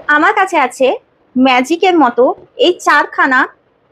আমার কাছে আছে ম্যাজিকের মতো এই চারখানা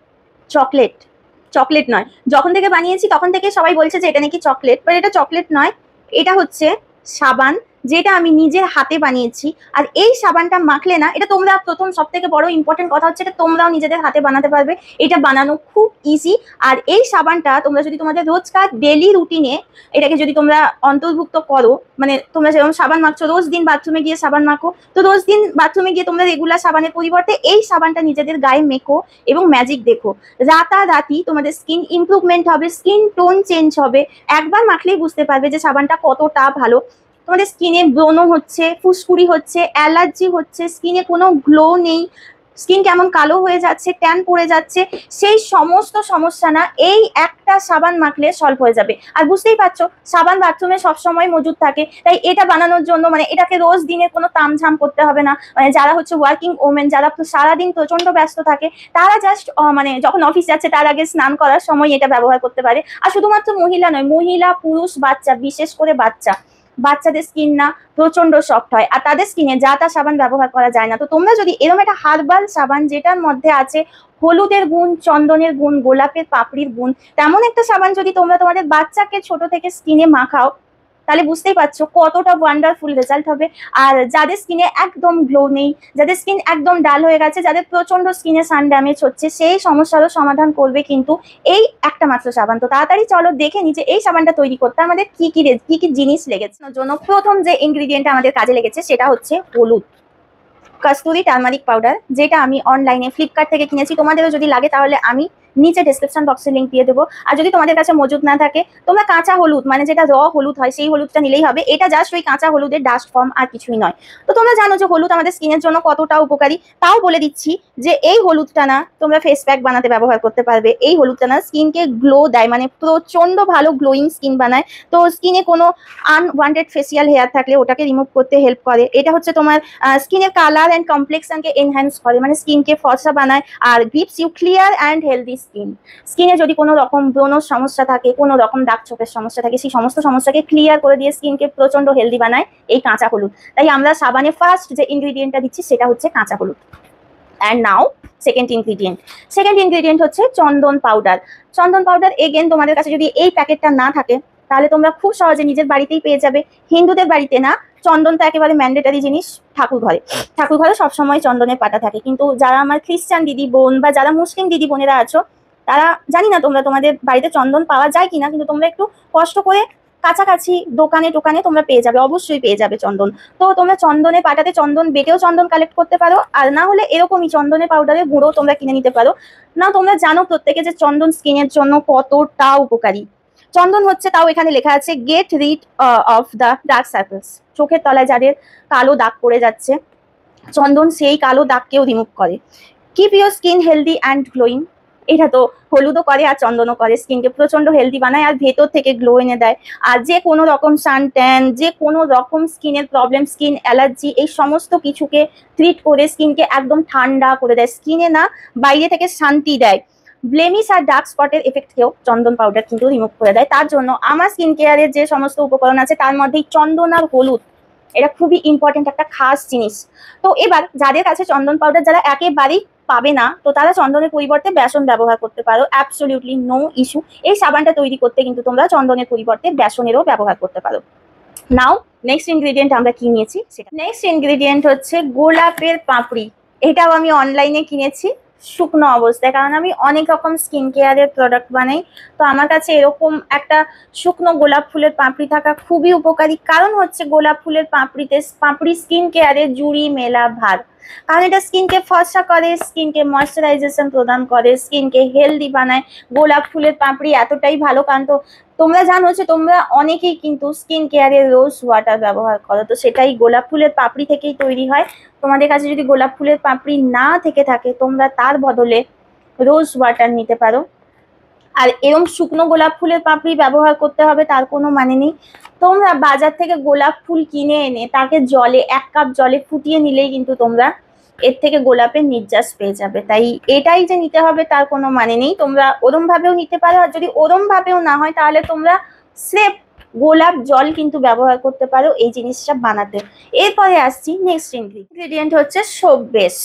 চকলেট। চকলেট নয়, যখন থেকে বানিয়েছি তখন থেকে সবাই বলছে যে এটা নাকি চকলেট, বাট এটা চকলেট নয়, এটা হচ্ছে সাবান, যেটা আমি নিজের হাতে বানিয়েছি। আর এই সাবানটা মাখলে না, এটা তোমরা প্রথম সব থেকে বড় ইম্পর্টেন্ট কথা হচ্ছে এটা তোমরাও নিজেদের হাতে বানাতে পারবে। এটা বানানো খুব ইজি। আর এই সাবানটা তোমরা যদি তোমাদের রোজকার ডেলি রুটিনে এটাকে যদি তোমরা অন্তর্ভুক্ত করো, মানে তোমরা যেরকম সাবান মাখছো, রোজ দিন বাথরুমে গিয়ে সাবান মাখো, তো রোজ দিন বাথরুমে গিয়ে তোমরা রেগুলার সাবানের পরিবর্তে এই সাবানটা নিজেদের গায়ে মেখো এবং ম্যাজিক দেখো। রাতারাতি তোমাদের স্কিন ইমপ্রুভমেন্ট হবে, স্কিন টোন চেঞ্জ হবে। একবার মাখলেই বুঝতে পারবে যে সাবানটা কতটা ভালো। তোমাদের স্কিনে ব্রণ হচ্ছে, ফুসকুড়ি হচ্ছে, অ্যালার্জি হচ্ছে, স্কিনে কোনো গ্লো নেই, স্কিন কেমন কালো হয়ে যাচ্ছে, ট্যান পড়ে যাচ্ছে, সেই সমস্ত সমস্যা না এই একটা সাবান মাখলে সলভ হয়ে যাবে। আর বুঝতেই পারছো সাবান বাথরুমে সবসময় মজুদ থাকে, তাই এটা বানানোর জন্য মানে এটাকে রোজ দিনের কোনো তামঝাম করতে হবে না। মানে যারা হচ্ছে ওয়ার্কিং ওমেন, যারা সারাদিন প্রচন্ড ব্যস্ত থাকে, তারা জাস্ট মানে যখন অফিস যাচ্ছে তার আগে স্নান করার সময় এটা ব্যবহার করতে পারে। আর শুধুমাত্র মহিলা নয়, মহিলা, পুরুষ, বাচ্চা, বিশেষ করে বাচ্চাদের স্কিন না প্রচন্ড সফট হয়, আর তাদের স্কিনে যা তা সাবান ব্যবহার করা যায় না। তো তোমরা যদি এরকম একটা হার্বাল সাবান যেটার মধ্যে আছে হলুদের গুণ, চন্দনের গুণ, গোলাপের পাপড়ির গুণ, তেমন একটা সাবান যদি তোমরা তোমাদের বাচ্চাকে ছোট থেকে স্কিনে মাখাও, তাহলে বুঝতেই পারছো কতটা ওয়ান্ডারফুল রেজাল্ট হবে। আর যাদের স্কিনে একদম গ্লো নেই, যাদের স্কিন একদম ডাল হয়ে গেছে, যাদের প্রচন্ড স্কিনে সান ড্যামেজ হচ্ছে, সেই সমস্যারও সমাধান করবে কিন্তু এই একটা মাত্র সাবান। তো তাড়াতাড়ি চলো দেখে নি যে এই সাবানটা তৈরি করতে আমাদের কি কি জিনিস লেগেছে। জন্য প্রথম যে ইনগ্রিডিয়েন্ট আমাদের কাজে লেগেছে সেটা হচ্ছে হলুদ, কস্তুরি টার্মারিক পাউডার, যেটা আমি অনলাইনে ফ্লিপকার্ট থেকে কিনেছি। তোমাদেরও যদি লাগে তাহলে আমি নিচে ডেসক্রিপশন বক্সে লিঙ্ক দিয়ে দেবো। আর যদি তোমাদের কাছে মজুদ না থাকে, তোমরা কাঁচা হলুদ মানে যেটা র হলুদ হয় সেই হলুদটা নিলেই হবে। এটা জাস্ট ওই কাঁচা হলুদের ডাস্ট ফর্ম, আর কিছুই নয়। তো তোমরা জানো যে হলুদ আমাদের স্কিনের জন্য কতটা উপকারী, তাও বলে দিচ্ছি যে এই হলুদটা না তোমরা ফেস প্যাক বানাতে ব্যবহার করতে পারবে। এই হলুদটা না স্কিনকে গ্লো দেয়, মানে প্রচন্ড ভালো গ্লোয়িং স্কিন বানায়। তো স্কিনে কোনো আনওয়ান্টেড ফেসিয়াল হেয়ার থাকলে ওটাকে রিমুভ করতে হেল্প করে। এটা হচ্ছে তোমার স্কিনের কালার অ্যান্ড কমপ্লেক্সনকে এনহ্যান্স করে, মানে স্কিনকে ফর্সা বানায় আর gives you clear and healthy skin. স্কিনে যদি কোনো রকম ব্রণর সমস্যা থাকে, কোনো রকম দাগ ছোপের সমস্যা থাকে, সেই সমস্ত সমস্যাকে ক্লিয়ার করে দিয়ে স্কিনকে প্রচন্ড হেলদি বানায় এই কাঁচা হলুদ। তাই আমরা সাবানে ফার্স্ট যে ইনগ্রিডিয়েন্টটা দিচ্ছি সেটা হচ্ছে কাঁচা হলুদ। অ্যান্ড নাও সেকেন্ড ইনগ্রিডিয়েন্ট হচ্ছে চন্দন পাউডার। চন্দন পাউডার এগেন তোমাদের কাছে যদি এই প্যাকেটটা না থাকে তাহলে তোমরা খুব সহজে নিজের বাড়িতেই পেয়ে যাবে। হিন্দুদের বাড়িতে না, চন্দন তো একেবারে ম্যান্ডেটারি জিনিস। ঠাকুর ঘরে সবসময় চন্দনের পাতা থাকে, কিন্তু যারা আমার খ্রিস্টান দিদি বোন বা যারা মুসলিম দিদি বোনেরা আছো, তারা জানি না তোমাদের বাড়িতে চন্দন পাওয়া যায় কিনা, কিন্তু তোমরা একটু কষ্ট করে কাছাকাছি দোকানে তোমরা পেয়ে যাবে, অবশ্যই পেয়ে যাবে চন্দন। তো তোমরা চন্দনের পাটাতে চন্দন বেটেও চন্দন কালেক্ট করতে পারো, আর না হলে এরকমই চন্দনের পাউডারের গুঁড়ো তোমরা কিনে নিতে পারো। না তোমরা জানো প্রত্যেকে যে চন্দন স্কিনের জন্য কতটা উপকারী। চন্দন হচ্ছে, তাও এখানে লেখা আছে get rid of the dark circles, চোখের তলায় যাদের কালো দাগ পড়ে যাচ্ছে, চন্দন সেই কালো দাগকেও রিমুভ করে। Keep your skin healthy and glowing, এটা তো হলুদও করে আর চন্দনও করে, স্কিনকে প্রচন্ড হেলদি বানায় আর ভেতর থেকে গ্লো এনে দেয়। আর যে কোনো রকম সান ট্যান, যে কোনো রকম স্কিনের প্রবলেম, স্কিন অ্যালার্জি, এই সমস্ত কিছুকে ট্রিট করে স্কিনকে একদম ঠান্ডা করে দেয়, স্কিনে না বাইরে থেকে শান্তি দেয়। ব্লেমিশ আর ডার্ক স্পটের এফেক্টকেও চন্দন পাউডার কিন্তু রিমুভ করে দেয়। তার জন্য আমার স্কিন কেয়ারের যে সমস্ত উপকরণ আছে তার মধ্যেই চন্দন আর হলুদ এটা খুবই ইম্পর্টেন্ট একটা খাস জিনিস। তো এবার যাদের কাছে চন্দন পাউডার যারা একেবারেই পাবে না, তো তারা চন্দনের পরিবর্তে বেসন ব্যবহার করতে পারো, অ্যাবসলিউটলি নো ইস্যু। এই সাবানটা তৈরি করতে কিন্তু তোমরা চন্দনের পরিবর্তে বেসনেরও ব্যবহার করতে পারো। নাও নেক্সট ইনগ্রিডিয়েন্ট আমরা কি নিয়েছি সেটা। নেক্সট ইনগ্রিডিয়েন্ট হচ্ছে গোলাপের পাপড়ি। এটাও আমি অনলাইনে কিনেছি শুকনো অবস্থায়, কারণ আমি অনেক রকম স্কিন কেয়ারের প্রোডাক্ট বানাই। তো আমার কাছে এরকম একটা শুকনো গোলাপ ফুলের পাপড়ি থাকা খুবই উপকারী, কারণ হচ্ছে গোলাপ ফুলের পাপড়ি স্কিন কেয়ারে জুড়ি মেলা ভার। কারণ এটা স্কিনকে ফর্সা করে, স্কিনকে ময়শ্চারাইজেশন প্রদান করে, স্কিনকে হেলদি বানায়। গোলাপ ফুলের পাপড়ি এতটাই ভালো, কারণ তো তোমরা জানো যে তোমরা অনেকেই কিন্তু স্কিন কেয়ারে রোজ ওয়াটার ব্যবহার করো, তো সেটাই গোলাপ ফুলের পাপড়ি থেকেই তৈরি হয়। তোমাদের কাছে যদি গোলাপ ফুলের পাপড়ি না থেকে থাকে, তোমরা তার বদলে রোজ ওয়াটার নিতে পারো। আর এরকম শুকনো গোলাপ ফুলের পাপড়ি ব্যবহার করতে হবে তার কোনো মানে নেই। তোমরা বাজার থেকে গোলাপ ফুল কিনে এনে তাকে জলে 1 কাপ জলে ফুটিয়ে নিলেই কিন্তু তোমরা এর থেকে গোলাপের নির্যাস পেয়ে যাবে। তাই এটাই যে নিতে হবে তার কোনো মানে নেই, তোমরা ওরম ভাবেও নিতে পারো। আর যদি ওরম ভাবেও না হয় তাহলে তোমরা স্রেফ গোলাপ জল কিন্তু ব্যবহার করতে পারো এই জিনিসটা বানাতে। এরপরে আসছি নেক্সট ইনগ্রিডিয়েন্ট হচ্ছে সোপ বেস।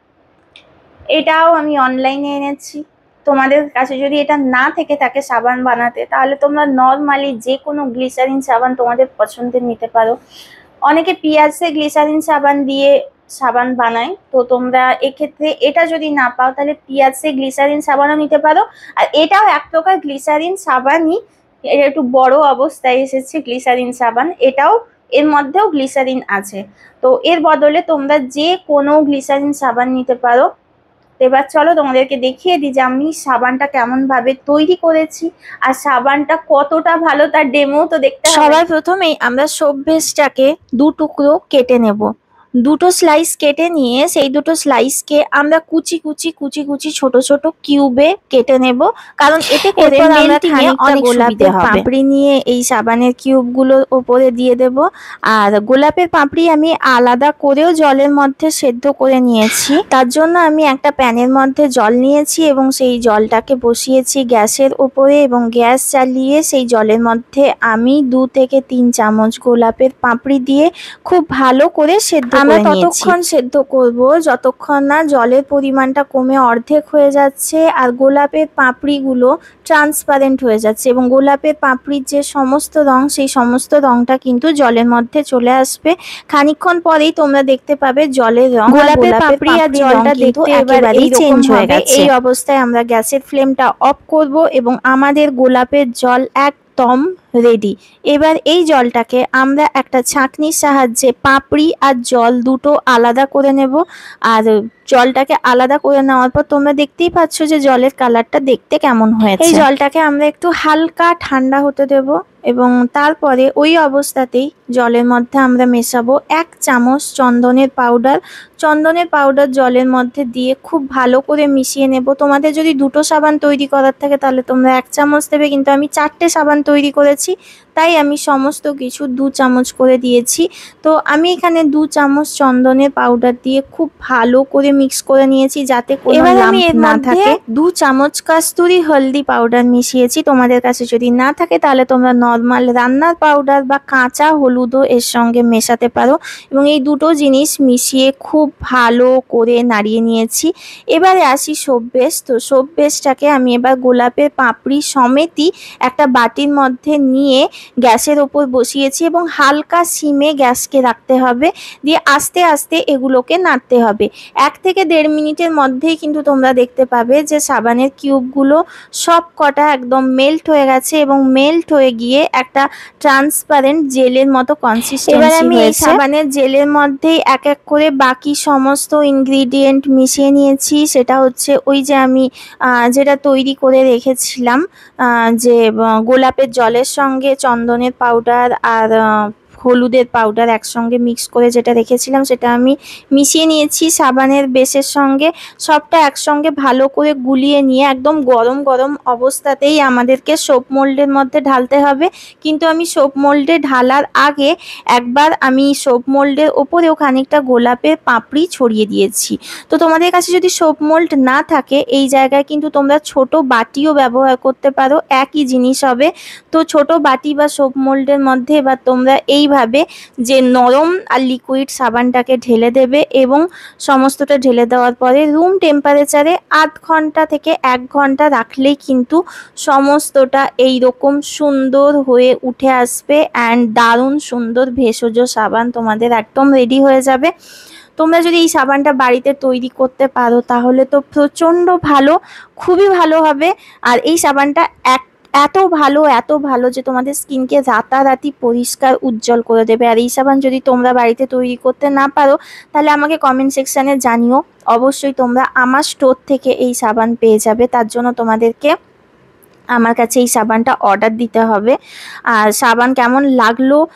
এটাও আমি অনলাইনে এনেছি। তোমাদের কাছে যদি এটা না থেকে থাকে সাবান বানাতে, তাহলে তোমরা নর্মালি যে কোনো গ্লিসারিন সাবান তোমাদের পছন্দের নিতে পারো। অনেকে পিয়াজে গ্লিসারিন সাবান দিয়ে সাবান বানায়, তো তোমরা এক্ষেত্রে এটা যদি না পাও তাহলে পিয়াজে গ্লিসারিন সাবানও নিতে পারো। আর এটাও এক প্রকার গ্লিসারিন সাবানই, এটা একটু বড় অবস্থায় এসেছে গ্লিসারিন সাবান, এটাও এর মধ্যেও গ্লিসারিন আছে। তো এর বদলে তোমরা যে কোনো গ্লিসারিন সাবান নিতে পারো। এবার চলো তোমাদেরকে দেখিয়ে দিই যে আমি সাবানটা কেমন ভাবে তৈরি করেছি, আর সাবানটা কতটা ভালো তার ডেমো তো দেখতে হবে। সবার প্রথমেই আমরা সোপ বেসটাকে 2 টুকরো কেটে নেব। 2টো স্লাইস কেটে নিয়ে সেই 2টো স্লাইসকে আমরা কুচি কুচি ছোট ছোট কিউবে কেটে নেব, কারণ এতে করে মেল্টিং এ অনেক গোলাপের পাপড়ি নিয়ে এই সাবানের কিউবগুলোর ওপরে দিয়ে দেব। আর গোলাপের পাপড়ি আমি আলাদা করেও জলের মধ্যে সেদ্ধ করে নিয়েছি। তার জন্য আমি একটা প্যানের মধ্যে জল নিয়েছি এবং সেই জলটাকে বসিয়েছি গ্যাসের ওপরে, এবং গ্যাস চালিয়ে সেই জলের মধ্যে আমি 2 থেকে 3 চামচ গোলাপের পাপড়ি দিয়ে খুব ভালো করে সেদ্ধ আমরা ততক্ষণ সেদ্ধ করব যতক্ষণ না জলের পরিমাণটা কমে অর্ধেক হয়ে যাচ্ছে আর গোলাপের পাপড়িগুলো ট্রান্সপারেন্ট হয়ে যাচ্ছে, এবং গোলাপের পাপড়ির যে সমস্ত রং সেই সমস্ত রংটা কিন্তু জলের মধ্যে চলে আসবে। খানিকক্ষণ পরেই তোমরা দেখতে পাবে জলের রং গোলাপের পাপড়ি আর জলটা দেখতে একেবারেই চেঞ্জ হয়ে গেছে। এই অবস্থায় আমরা গ্যাসের ফ্লেমটা অফ করব এবং আমাদের গোলাপের জল একদম রেডি। এবার এই জলটাকে আমরা একটা ছাঁকনির সাহায্যে পাপড়ি আর জল দুটো আলাদা করে নেব। আর জলটাকে আলাদা করে নেওয়ার পর তোমরা দেখতেই পাচ্ছ যে জলের কালারটা দেখতে কেমন হয়েছে। এই জলটাকে আমরা একটু হালকা ঠান্ডা হতে দেব এবং তারপরে ওই অবস্থাতেই জলের মধ্যে আমরা মেশাবো 1 চামচ চন্দনের পাউডার। চন্দনের পাউডার জলের মধ্যে দিয়ে খুব ভালো করে মিশিয়ে নেব। তোমাদের যদি 2টো সাবান তৈরি করার থাকে তাহলে তোমরা 1 চামচ দেবে, কিন্তু আমি 4টে সাবান তৈরি করেছি তাই আমি সমস্ত কিছু 2 চামচ করে দিয়েছি। তো আমি এখানে 2 চামচ চন্দনের পাউডার দিয়ে খুব ভালো করে মিক্স করে নিয়েছি যাতে কোনো লাম্প না থাকে। 2 চামচ কস্তুরি হলদি পাউডার মিশিয়েছি। তোমাদের কাছে যদি না থাকে তাহলে তোমরা নর্মাল রান্নার পাউডার বা কাঁচা হলুদও এর সঙ্গে মেশাতে পারো, এবং এই দুটো জিনিস মিশিয়ে খুব ভালো করে নাড়িয়ে নিয়েছি। এবারে আসি সোপ বেস। তো সোপ বেসটাকে আমি এবার গোলাপের পাপড়ি সমেতই একটা বাটির মধ্যে নিয়ে গ্যাসের ওপর বসিয়েছি এবং হালকা সিমে গ্যাসকে রাখতে হবে, দিয়ে আস্তে আস্তে এগুলোকে নাড়তে হবে। 1 থেকে 1.5 মিনিটের মধ্যেই কিন্তু তোমরা দেখতে পাবে যে সাবানের কিউবগুলো সব কটা একদম মেল্ট হয়ে গেছে এবং মেল্ট হয়ে গিয়ে একটা ট্রান্সপারেন্ট জেলের মতো কনসিস্টেন্সি হয়েছে। এবার আমি এই সাবানের জেলের মধ্যেই এক এক করে বাকি সমস্ত ইনগ্রিডিয়েন্ট মিশিয়ে নিয়েছি। সেটা হচ্ছে ওই যে আমি যেটা তৈরি করে রেখেছিলাম, যে গোলাপের জলের সঙ্গে চন্দনের পাউডার আর হলুদের পাউডার একসঙ্গে মিক্স করে যেটা রেখেছিলাম সেটা আমি মিশিয়ে নিয়েছি সাবানের বেসের সঙ্গে। সবটা একসঙ্গে ভালো করে গুলিয়ে নিয়ে একদম গরম গরম অবস্থাতেই আমাদেরকে সোপ মোল্ডের মধ্যে ঢালতে হবে। কিন্তু আমি সোপ মোল্ডে ঢালার আগে একবার আমি সোপ মোল্ডের ওপরেও খানিকটা গোলাপের পাপড়ি ছড়িয়ে দিয়েছি। তো তোমাদের কাছে যদি সোপ মোল্ড না থাকে এই জায়গায় কিন্তু তোমরা ছোট বাটিও ব্যবহার করতে পারো, একই জিনিস হবে। তো ছোট বাটি বা সোপ মোল্ডের মধ্যে এবার তোমরা এইভাবে যে নরম আর লিকুইড সাবানটাকে ঢেলে দেবে এবং সমস্তটা ঢেলে দেওয়ার পরে রুম টেম্পারেচারে 8 ঘন্টা থেকে 1 ঘন্টা রাখলেই কিন্তু সমস্তটা এইরকম সুন্দর হয়ে উঠে আসবে অ্যান্ড দারুণ সুন্দর ভেষজ সাবান তোমাদের একদম রেডি হয়ে যাবে। তোমরা যদি এই সাবানটা বাড়িতে তৈরি করতে পারো তাহলে তো প্রচণ্ড ভালো, খুবই ভালো হবে। আর এই সাবানটা এত ভালো যে তোমাদের স্কিনকে রাতারাতি পরিষ্কার উজ্জ্বল করে দেবে। আর এই সাবান যদি তোমরা বাড়িতে তৈরি করতে না পারো তাহলে আমাকে কমেন্ট সেকশানে জানিও। অবশ্যই তোমরা আমার স্টোর থেকে এই সাবান পেয়ে যাবে, তার জন্য তোমাদেরকে আমার কাছে এই সাবানটা অর্ডার দিতে হবে। আর সাবান কেমন লাগলো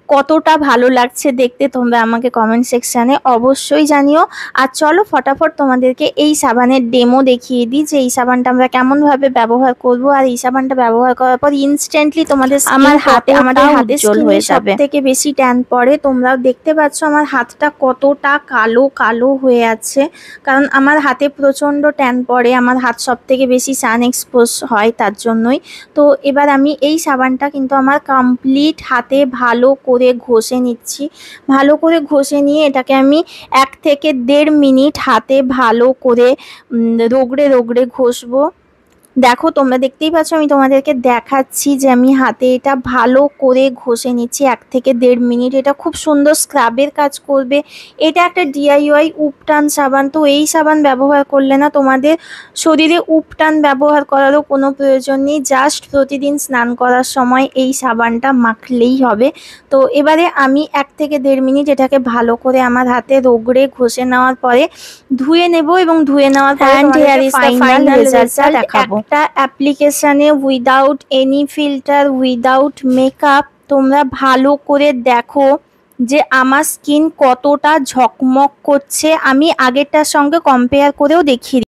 কতটা ভালো লাগছে দেখতে তোমরা আমাকে কমেন্ট সেকশানে অবশ্যই জানিও। আর চলো ফটাফট তোমাদেরকে এই সাবানের ডেমো দেখিয়ে দিই যে এই সাবানটা আমরা কেমনভাবে ব্যবহার করব। আর এই সাবানটা ব্যবহার করার পর ইনস্ট্যান্টলি তোমাদের আমাদের হাতে হয়ে যাবে। থেকে বেশি ট্যান পড়ে। তোমরাও দেখতে পাচ্ছ আমার হাতটা কতটা কালো কালো হয়ে আছে, কারণ আমার হাতে প্রচণ্ড ট্যান পড়ে, আমার হাত সব থেকে বেশি সান এক্সপোজ হয় তার জন্যই। তো এবার আমি এই সাবানটা কিন্তু আমার কমপ্লিট হাতে ভালো করে ঘষে নিচ্ছি। ভালো করে ঘষে নিয়ে এটাকে আমি 1 থেকে 1.5 মিনিট হাতে ভালো করে রগড়ে রগড়ে ঘষবো। দেখো তোমরা দেখতেই পাচ্ছ, আমি তোমাদেরকে দেখাচ্ছি যে আমি হাতে এটা ভালো করে ঘষে নিচ্ছি 1 থেকে 1.5 মিনিট। এটা খুব সুন্দর স্ক্রাবের কাজ করবে। এটা একটা DIY উপটান সাবান। তো এই সাবান ব্যবহার করলে না তোমাদের শরীরে উপটান ব্যবহার করারও কোনো প্রয়োজন নেই, জাস্ট প্রতিদিন স্নান করার সময় এই সাবানটা মাখলেই হবে। তো এবারে আমি 1 থেকে 1.5 মিনিট এটাকে ভালো করে আমার হাতে রগড়ে ঘষে নেওয়ার পরে ধুয়ে নেব, এবং ধুয়ে নেওয়ার পরে ফাইনাল রেজাল্টটা দেখাবো। একটা অ্যাপ্লিকেশানে without any filter, without makeup তোমরা ভালো করে দেখো যে আমার স্কিন কতটা ঝকমক করছে। আমি আগেরটার সঙ্গে কম্পেয়ার করেও দেখিয়ে